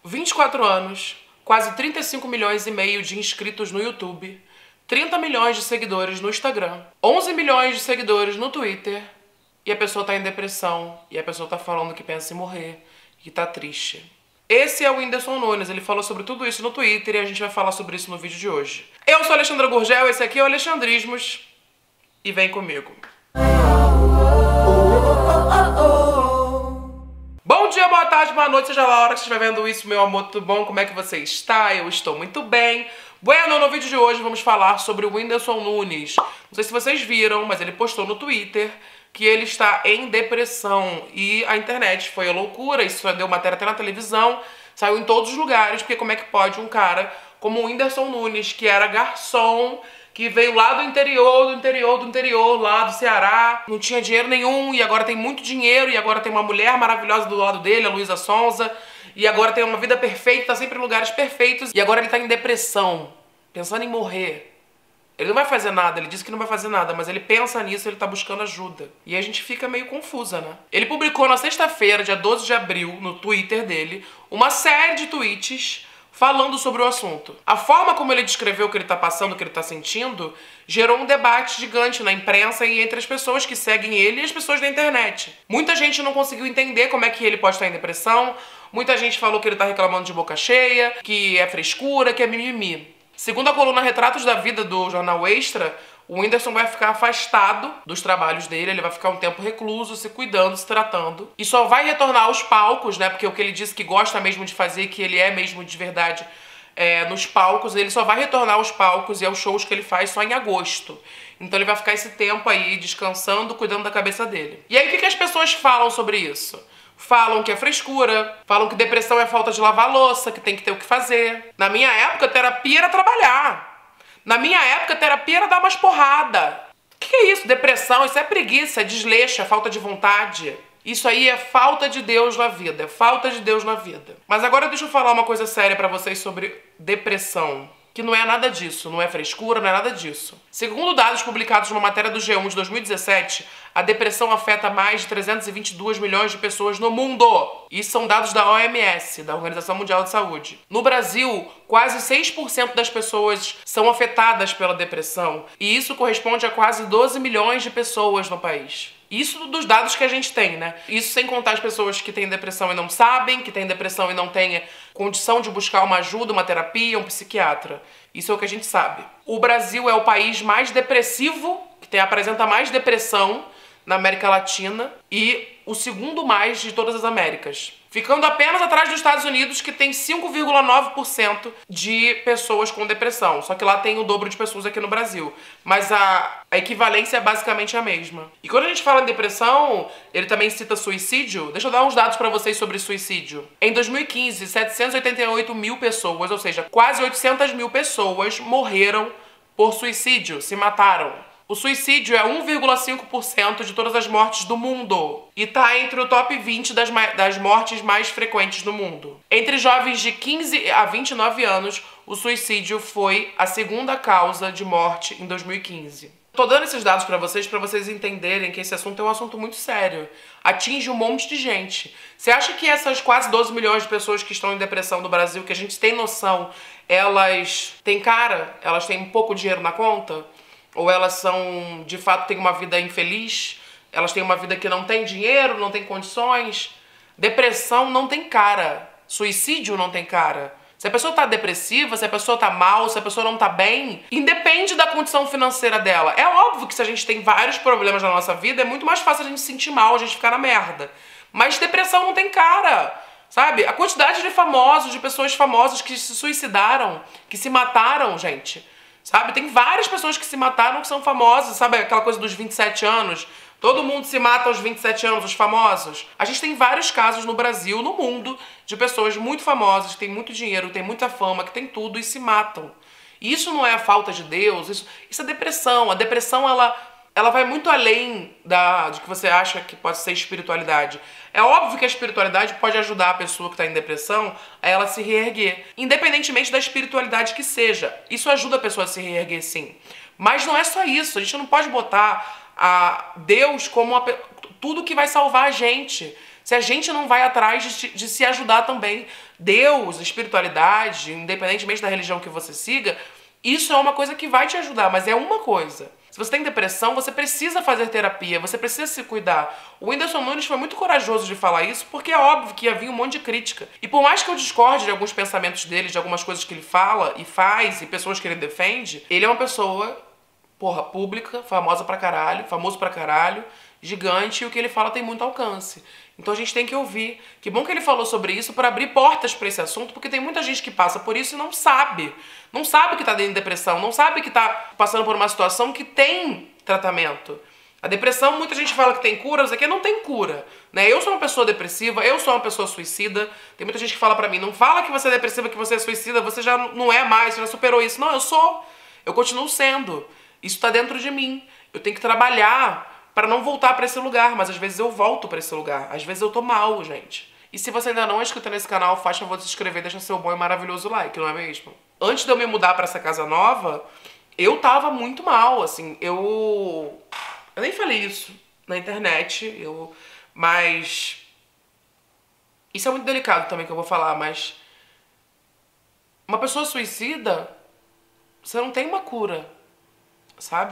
24 anos, quase 35 milhões e meio de inscritos no YouTube, 30 milhões de seguidores no Instagram, 11 milhões de seguidores no Twitter, e a pessoa tá em depressão, e a pessoa tá falando que pensa em morrer, que tá triste. Esse é o Whindersson Nunes, ele falou sobre tudo isso no Twitter e a gente vai falar sobre isso no vídeo de hoje. Eu sou a Alexandra Gurgel, esse aqui é o Alexandrismos, e vem comigo. Bom dia, boa tarde, boa noite, seja lá a hora que você estiver vendo isso, meu amor, tudo bom? Como é que você está? Eu estou muito bem. Bueno, no vídeo de hoje vamos falar sobre o Whindersson Nunes. Não sei se vocês viram, mas ele postou no Twitter que ele está em depressão e a internet foi a loucura, isso deu matéria até na televisão, saiu em todos os lugares, porque como é que pode um cara como o Whindersson Nunes, que era garçom, que veio lá do interior, lá do Ceará, não tinha dinheiro nenhum e agora tem muito dinheiro e agora tem uma mulher maravilhosa do lado dele, a Luísa Sonza, e agora tem uma vida perfeita, tá sempre em lugares perfeitos e agora ele tá em depressão, pensando em morrer. Ele não vai fazer nada, ele disse que não vai fazer nada, mas ele pensa nisso, ele tá buscando ajuda. E a gente fica meio confusa, né? Ele publicou na sexta-feira, dia 12 de abril, no Twitter dele, uma série de tweets falando sobre o assunto. A forma como ele descreveu o que ele tá passando, o que ele tá sentindo, gerou um debate gigante na imprensa e entre as pessoas que seguem ele e as pessoas da internet. Muita gente não conseguiu entender como é que ele pode estar em depressão, muita gente falou que ele tá reclamando de boca cheia, que é frescura, que é mimimi. Segundo a coluna Retratos da Vida do Jornal Extra, o Whindersson vai ficar afastado dos trabalhos dele, ele vai ficar um tempo recluso, se cuidando, se tratando. E só vai retornar aos palcos, né, porque o que ele disse que gosta mesmo de fazer, que ele é mesmo de verdade nos palcos, ele só vai retornar aos palcos e aos shows que ele faz só em agosto. Então ele vai ficar esse tempo aí descansando, cuidando da cabeça dele. E aí o que as pessoas falam sobre isso? Falam que é frescura, falam que depressão é falta de lavar louça, que tem que ter o que fazer. Na minha época, terapia era trabalhar. Na minha época, terapia era dar umas porradas. O que é isso? Depressão? Isso é preguiça, é desleixo, é falta de vontade. Isso aí é falta de Deus na vida, é falta de Deus na vida. Mas agora deixa eu falar uma coisa séria pra vocês sobre depressão. Que não é nada disso, não é frescura, não é nada disso. Segundo dados publicados numa matéria do G1 de 2017, a depressão afeta mais de 322 milhões de pessoas no mundo. Isso são dados da OMS, da Organização Mundial de Saúde. No Brasil, quase 6% das pessoas são afetadas pela depressão. E isso corresponde a quase 12 milhões de pessoas no país. Isso dos dados que a gente tem, né? Isso sem contar as pessoas que têm depressão e não sabem, que têm depressão e não têm condição de buscar uma ajuda, uma terapia, um psiquiatra. Isso é o que a gente sabe. O Brasil é o país mais depressivo, que apresenta mais depressão na América Latina e o segundo mais de todas as Américas. Ficando apenas atrás dos Estados Unidos, que tem 5,9% de pessoas com depressão. Só que lá tem o dobro de pessoas aqui no Brasil. Mas a equivalência é basicamente a mesma. E quando a gente fala em depressão, ele também cita suicídio. Deixa eu dar uns dados pra vocês sobre suicídio. Em 2015, 788 mil pessoas, ou seja, quase 800 mil pessoas morreram por suicídio, se mataram. O suicídio é 1,5% de todas as mortes do mundo e tá entre o top 20 das mortes mais frequentes no mundo. Entre jovens de 15 a 29 anos, o suicídio foi a segunda causa de morte em 2015. Tô dando esses dados pra vocês entenderem que esse assunto é um assunto muito sério. Atinge um monte de gente. Você acha que essas quase 12 milhões de pessoas que estão em depressão no Brasil, que a gente tem noção, elas têm cara? Elas têm um pouco de dinheiro na conta? Ou elas são, de fato, têm uma vida infeliz? Elas têm uma vida que não tem dinheiro, não tem condições? Depressão não tem cara. Suicídio não tem cara. Se a pessoa tá depressiva, se a pessoa tá mal, se a pessoa não tá bem, independe da condição financeira dela. É óbvio que se a gente tem vários problemas na nossa vida, é muito mais fácil a gente se sentir mal, a gente ficar na merda. Mas depressão não tem cara. Sabe? A quantidade de famosos, de pessoas famosas que se suicidaram, que se mataram, gente. Sabe? Tem várias pessoas que se mataram que são famosas, sabe? Aquela coisa dos 27 anos. Todo mundo se mata aos 27 anos, os famosos. A gente tem vários casos no Brasil, no mundo, de pessoas muito famosas, que têm muito dinheiro, que têm muita fama, que têm tudo e se matam. E isso não é a falta de Deus, isso é depressão. A depressão, ela vai muito além de que você acha que pode ser espiritualidade. É óbvio que a espiritualidade pode ajudar a pessoa que está em depressão a ela se reerguer, independentemente da espiritualidade que seja. Isso ajuda a pessoa a se reerguer, sim. Mas não é só isso. A gente não pode botar a Deus como tudo que vai salvar a gente. se a gente não vai atrás de se ajudar também. Deus, espiritualidade, independentemente da religião que você siga, isso é uma coisa que vai te ajudar, mas é uma coisa. Se você tem depressão, você precisa fazer terapia, você precisa se cuidar. O Whindersson Nunes foi muito corajoso de falar isso, porque é óbvio que ia vir um monte de crítica. E por mais que eu discorde de alguns pensamentos dele, de algumas coisas que ele fala e faz, e pessoas que ele defende, ele é uma pessoa, porra, pública, famosa pra caralho, famoso pra caralho, gigante, e o que ele fala tem muito alcance. Então a gente tem que ouvir. Que bom que ele falou sobre isso para abrir portas para esse assunto, porque tem muita gente que passa por isso e não sabe. Não sabe que tá dentro de depressão, não sabe que tá passando por uma situação que tem tratamento. A depressão, muita gente fala que tem cura, isso aqui não tem cura, né? Eu sou uma pessoa depressiva, eu sou uma pessoa suicida. Tem muita gente que fala pra mim, não fala que você é depressiva, que você é suicida, você já não é mais, você já superou isso. Não, eu sou. Eu continuo sendo. Isso tá dentro de mim. Eu tenho que trabalhar para não voltar para esse lugar, mas às vezes eu volto para esse lugar. Às vezes eu tô mal, gente. E se você ainda não é inscrito nesse canal, faz favor de se inscrever, deixa seu bom e maravilhoso like, não é mesmo? Antes de eu me mudar para essa casa nova, eu tava muito mal, assim, eu nem falei isso na internet, mas isso é muito delicado também que eu vou falar, mas uma pessoa suicida, você não tem uma cura, sabe?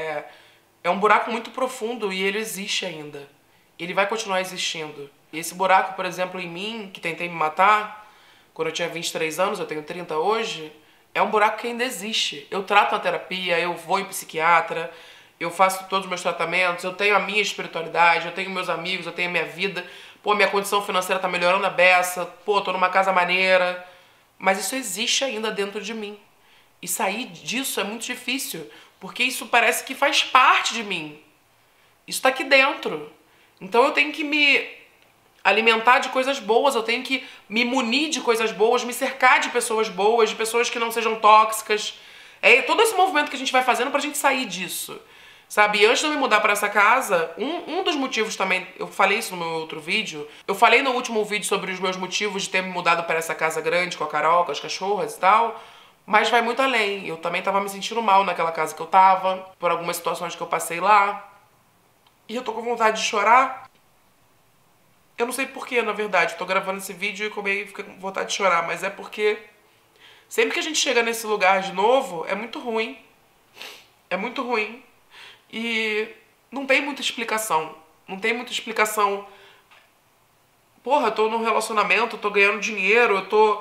É um buraco muito profundo e ele existe ainda. Ele vai continuar existindo. E esse buraco, por exemplo, em mim, que tentei me matar, quando eu tinha 23 anos, eu tenho 30 hoje, é um buraco que ainda existe. Eu trato a terapia, eu vou em psiquiatra, eu faço todos os meus tratamentos, eu tenho a minha espiritualidade, eu tenho meus amigos, eu tenho a minha vida. Pô, minha condição financeira tá melhorando a beça, pô, tô numa casa maneira. Mas isso existe ainda dentro de mim. E sair disso é muito difícil, porque isso parece que faz parte de mim. Isso tá aqui dentro. Então eu tenho que me alimentar de coisas boas, eu tenho que me munir de coisas boas, me cercar de pessoas boas, de pessoas que não sejam tóxicas. É todo esse movimento que a gente vai fazendo pra gente sair disso, sabe? E antes de eu me mudar pra essa casa, um dos motivos também, eu falei isso no meu outro vídeo, eu falei no último vídeo sobre os meus motivos de ter me mudado pra essa casa grande, com a Carol, com as cachorras e tal, mas vai muito além. Eu também tava me sentindo mal naquela casa que eu tava, por algumas situações que eu passei lá, e eu tô com vontade de chorar. Eu não sei porquê, na verdade. Eu tô gravando esse vídeo e fiquei com vontade de chorar, mas é porque sempre que a gente chega nesse lugar de novo, é muito ruim. É muito ruim. E não tem muita explicação. Não tem muita explicação. Porra, eu tô num relacionamento, eu tô ganhando dinheiro, eu tô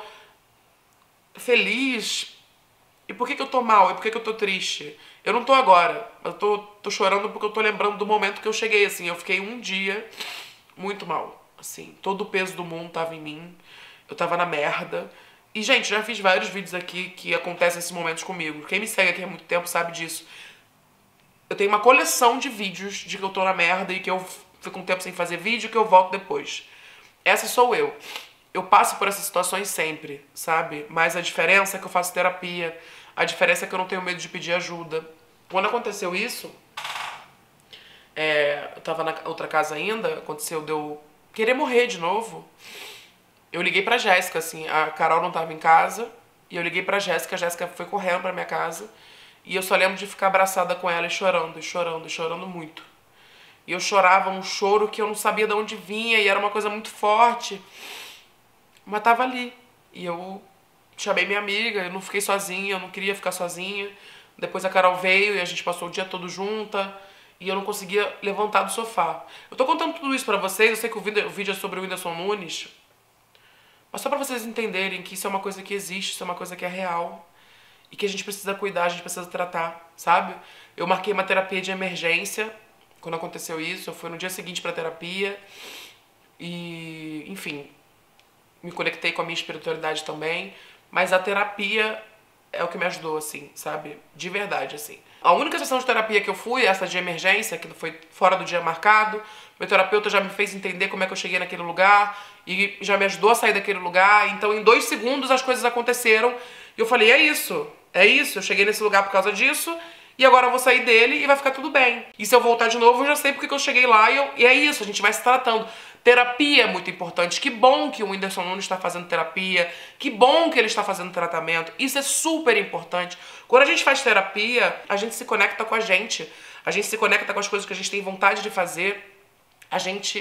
feliz. E por que eu tô mal? E por que eu tô triste? Eu não tô agora. Eu tô chorando porque eu tô lembrando do momento que eu cheguei, assim. Eu fiquei um dia muito mal. Assim, todo o peso do mundo tava em mim. Eu tava na merda. E, gente, já fiz vários vídeos aqui que acontecem esses momentos comigo. Quem me segue aqui há muito tempo sabe disso. Eu tenho uma coleção de vídeos de que eu tô na merda e que eu fico um tempo sem fazer vídeo e que eu volto depois. Essa sou eu. Eu passo por essas situações sempre, sabe? Mas a diferença é que eu faço terapia. A diferença é que eu não tenho medo de pedir ajuda. Quando aconteceu isso, eu tava na outra casa ainda, aconteceu de eu querer morrer de novo. Eu liguei pra Jéssica, assim, a Carol não tava em casa, e eu liguei pra Jéssica, a Jéssica foi correndo pra minha casa, e eu só lembro de ficar abraçada com ela e chorando, e chorando, e chorando muito. E eu chorava um choro que eu não sabia de onde vinha, e era uma coisa muito forte, mas tava ali. E eu chamei minha amiga, eu não fiquei sozinha, eu não queria ficar sozinha. Depois a Carol veio e a gente passou o dia todo junta, e eu não conseguia levantar do sofá. Eu tô contando tudo isso pra vocês, eu sei que o vídeo é sobre o Whindersson Nunes, mas só pra vocês entenderem que isso é uma coisa que existe, isso é uma coisa que é real, e que a gente precisa cuidar, a gente precisa tratar, sabe? Eu marquei uma terapia de emergência quando aconteceu isso, eu fui no dia seguinte pra terapia, e, enfim, me conectei com a minha espiritualidade também, mas a terapia é o que me ajudou, assim, sabe? De verdade, assim. A única sessão de terapia que eu fui, essa de emergência, que foi fora do dia marcado, meu terapeuta já me fez entender como é que eu cheguei naquele lugar e já me ajudou a sair daquele lugar. Então, em 2 segundos, as coisas aconteceram e eu falei, é isso, eu cheguei nesse lugar por causa disso e agora eu vou sair dele e vai ficar tudo bem. E se eu voltar de novo, eu já sei porque que eu cheguei lá e é isso, a gente vai se tratando. Terapia é muito importante. Que bom que o Whindersson Nunes está fazendo terapia. Que bom que ele está fazendo tratamento. Isso é super importante. Quando a gente faz terapia, a gente se conecta com a gente. A gente se conecta com as coisas que a gente tem vontade de fazer. A gente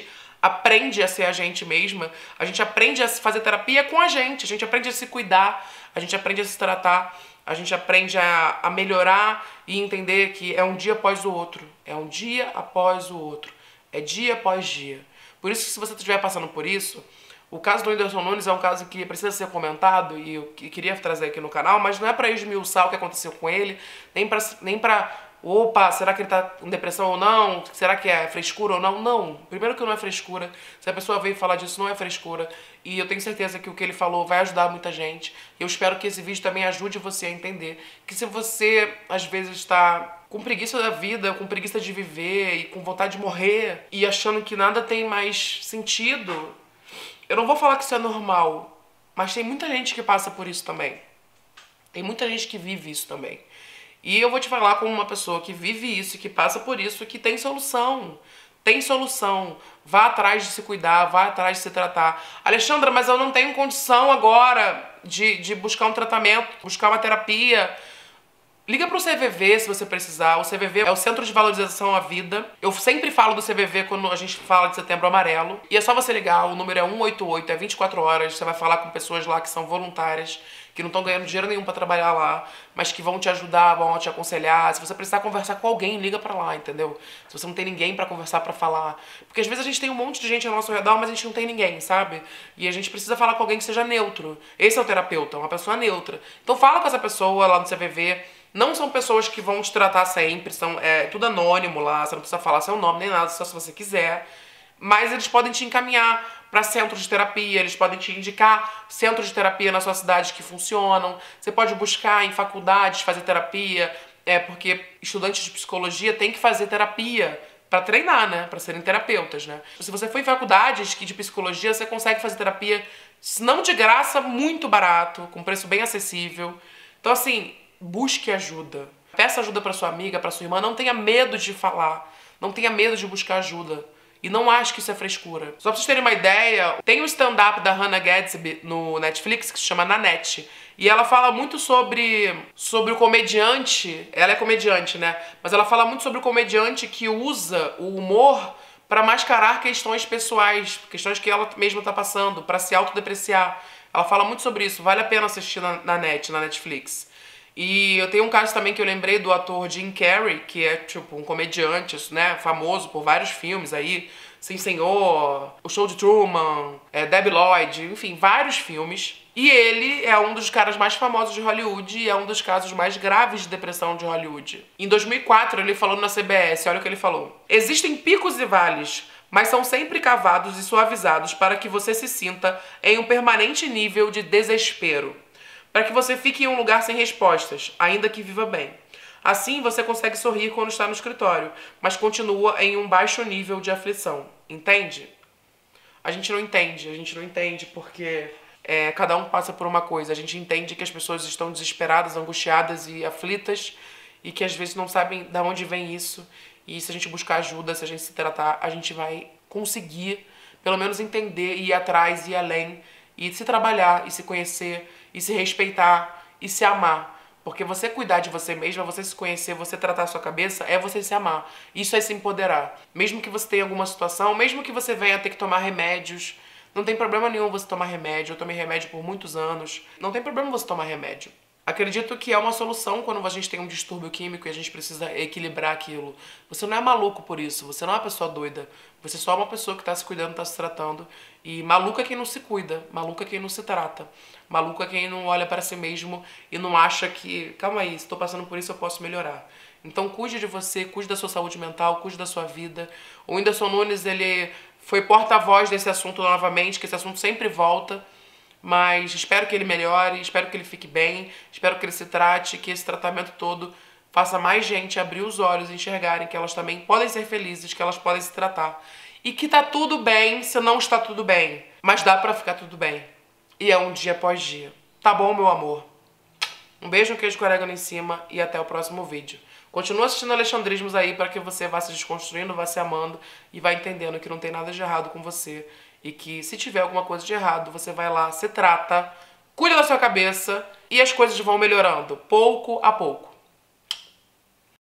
aprende a ser a gente mesma, a gente aprende a fazer terapia com a gente aprende a se cuidar, a gente aprende a se tratar, a gente aprende a melhorar e entender que é um dia após o outro, é um dia após o outro, é dia após dia. Por isso que se você estiver passando por isso, o caso do Whindersson Nunes é um caso que precisa ser comentado e eu queria trazer aqui no canal, mas não é pra esmiuçar o que aconteceu com ele, nem pra opa, será que ele tá com depressão ou não? Será que é frescura ou não? Não. Primeiro que não é frescura. Se a pessoa veio falar disso, não é frescura. E eu tenho certeza que o que ele falou vai ajudar muita gente. Eu espero que esse vídeo também ajude você a entender que se você, às vezes, está com preguiça da vida, com preguiça de viver e com vontade de morrer e achando que nada tem mais sentido, eu não vou falar que isso é normal, mas tem muita gente que passa por isso também. Tem muita gente que vive isso também. E eu vou te falar como uma pessoa que vive isso, que passa por isso, que tem solução. Tem solução. Vá atrás de se cuidar, vá atrás de se tratar. Alexandra, mas eu não tenho condição agora de buscar um tratamento, buscar uma terapia. Liga pro CVV se você precisar. O CVV é o Centro de Valorização à Vida. Eu sempre falo do CVV quando a gente fala de Setembro Amarelo. E é só você ligar, o número é 188, é 24 horas. Você vai falar com pessoas lá que são voluntárias, que não estão ganhando dinheiro nenhum pra trabalhar lá, mas que vão te ajudar, vão te aconselhar. Se você precisar conversar com alguém, liga pra lá, entendeu? Se você não tem ninguém pra conversar, pra falar. Porque às vezes a gente tem um monte de gente ao nosso redor, mas a gente não tem ninguém, sabe? E a gente precisa falar com alguém que seja neutro. Esse é o terapeuta, uma pessoa neutra. Então fala com essa pessoa lá no CVV. Não são pessoas que vão te tratar sempre, é tudo anônimo lá, você não precisa falar seu nome nem nada, só se você quiser. Mas eles podem te encaminhar para centros de terapia, eles podem te indicar centros de terapia na sua cidade que funcionam. Você pode buscar em faculdades fazer terapia, porque estudantes de psicologia têm que fazer terapia para treinar, né? Para serem terapeutas, né? Se você for em faculdades de psicologia, você consegue fazer terapia, se não de graça, muito barato, com preço bem acessível. Então, assim, busque ajuda. Peça ajuda pra sua amiga, pra sua irmã. Não tenha medo de falar. Não tenha medo de buscar ajuda. E não ache que isso é frescura. Só pra vocês terem uma ideia, tem um stand-up da Hannah Gadsby no Netflix que se chama Nanette. E ela fala muito sobre o comediante. Ela é comediante, né? Mas ela fala muito sobre o comediante que usa o humor pra mascarar questões pessoais, questões que ela mesma tá passando, pra se autodepreciar. Ela fala muito sobre isso. Vale a pena assistir na Netflix. E eu tenho um caso também que eu lembrei do ator Jim Carrey, que é tipo um comediante, né, famoso por vários filmes aí, Sim Senhor, O Show de Truman, Debi Lloyd, enfim, vários filmes. E ele é um dos caras mais famosos de Hollywood e é um dos casos mais graves de depressão de Hollywood. Em 2004, ele falou na CBS, olha o que ele falou. Existem picos e vales, mas são sempre cavados e suavizados para que você se sinta em um permanente nível de desespero. Para que você fique em um lugar sem respostas, ainda que viva bem. Assim, você consegue sorrir quando está no escritório, mas continua em um baixo nível de aflição. Entende? A gente não entende porque cada um passa por uma coisa. A gente entende que as pessoas estão desesperadas, angustiadas e aflitas e que às vezes não sabem de onde vem isso. E se a gente buscar ajuda, se a gente se tratar, a gente vai conseguir pelo menos entender, ir atrás, ir além e se trabalhar, e se conhecer, e se respeitar, e se amar. Porque você cuidar de você mesma, você se conhecer, você tratar a sua cabeça, é você se amar. Isso é se empoderar. Mesmo que você tenha alguma situação, mesmo que você venha ter que tomar remédios, não tem problema nenhum você tomar remédio. Eu tomei remédio por muitos anos. Não tem problema você tomar remédio. Acredito que é uma solução quando a gente tem um distúrbio químico e a gente precisa equilibrar aquilo. Você não é maluco por isso, você não é uma pessoa doida. Você só é uma pessoa que tá se cuidando, tá se tratando. E maluco é quem não se cuida, maluco é quem não se trata. Maluco é quem não olha para si mesmo e não acha que, calma aí, se tô passando por isso eu posso melhorar. Então cuide de você, cuide da sua saúde mental, cuide da sua vida. O Whindersson Nunes, ele foi porta-voz desse assunto novamente, que esse assunto sempre volta. Mas espero que ele melhore, espero que ele fique bem, espero que ele se trate, que esse tratamento todo faça mais gente abrir os olhos e enxergarem que elas também podem ser felizes, que elas podem se tratar. E que tá tudo bem se não está tudo bem, mas dá pra ficar tudo bem. E é um dia após dia. Tá bom, meu amor? Um beijo, um queijo com orégano em cima e até o próximo vídeo. Continua assistindo Alexandrismos aí para que você vá se desconstruindo, vá se amando e vá entendendo que não tem nada de errado com você. E que se tiver alguma coisa de errado, você vai lá, se trata, cuida da sua cabeça e as coisas vão melhorando, pouco a pouco.